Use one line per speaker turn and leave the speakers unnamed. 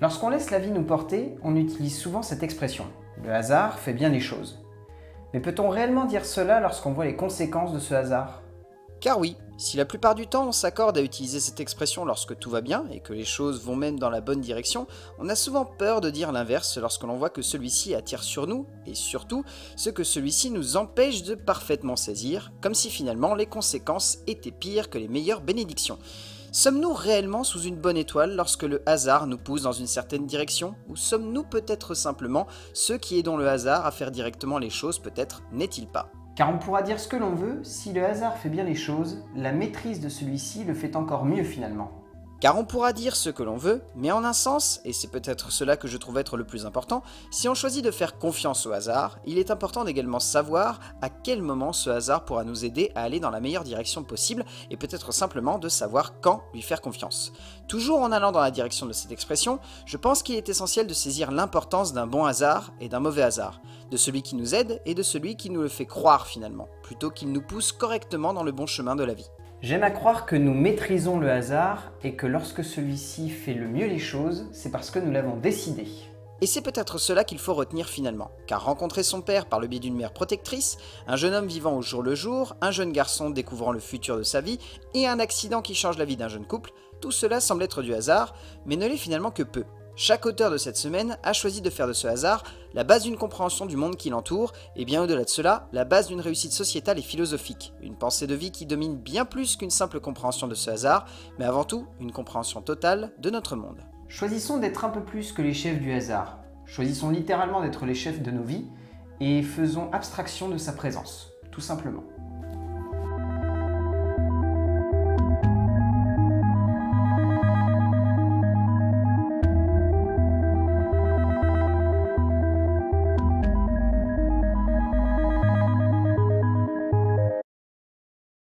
Lorsqu'on laisse la vie nous porter, on utilise souvent cette expression. Le hasard fait bien les choses. Mais peut-on réellement dire cela lorsqu'on voit les conséquences de ce hasard?
Car oui, si la plupart du temps on s'accorde à utiliser cette expression lorsque tout va bien et que les choses vont même dans la bonne direction, on a souvent peur de dire l'inverse lorsque l'on voit que celui-ci attire sur nous, et surtout ce que celui-ci nous empêche de parfaitement saisir, comme si finalement les conséquences étaient pires que les meilleures bénédictions. Sommes-nous réellement sous une bonne étoile lorsque le hasard nous pousse dans une certaine direction, ou sommes-nous peut-être simplement ceux qui aidons le hasard à faire directement les choses, peut-être n'est-il pas?
Car on pourra dire ce que l'on veut, si le hasard fait bien les choses, la maîtrise de celui-ci le fait encore mieux finalement.
Car on pourra dire ce que l'on veut, mais en un sens, et c'est peut-être cela que je trouve être le plus important, si on choisit de faire confiance au hasard, il est important d'également savoir à quel moment ce hasard pourra nous aider à aller dans la meilleure direction possible, et peut-être simplement de savoir quand lui faire confiance. Toujours en allant dans la direction de cette expression, je pense qu'il est essentiel de saisir l'importance d'un bon hasard et d'un mauvais hasard, de celui qui nous aide et de celui qui nous le fait croire finalement, plutôt qu'il nous pousse correctement dans le bon chemin de la vie.
J'aime à croire que nous maîtrisons le hasard et que lorsque celui-ci fait le mieux les choses, c'est parce que nous l'avons décidé.
Et c'est peut-être cela qu'il faut retenir finalement, car rencontrer son père par le biais d'une mère protectrice, un jeune homme vivant au jour le jour, un jeune garçon découvrant le futur de sa vie, et un accident qui change la vie d'un jeune couple, tout cela semble être du hasard, mais ne l'est finalement que peu. Chaque auteur de cette semaine a choisi de faire de ce hasard la base d'une compréhension du monde qui l'entoure, et bien au-delà de cela, la base d'une réussite sociétale et philosophique, une pensée de vie qui domine bien plus qu'une simple compréhension de ce hasard, mais avant tout une compréhension totale de notre monde.
Choisissons d'être un peu plus que les chefs du hasard. Choisissons littéralement d'être les chefs de nos vies et faisons abstraction de sa présence, tout simplement.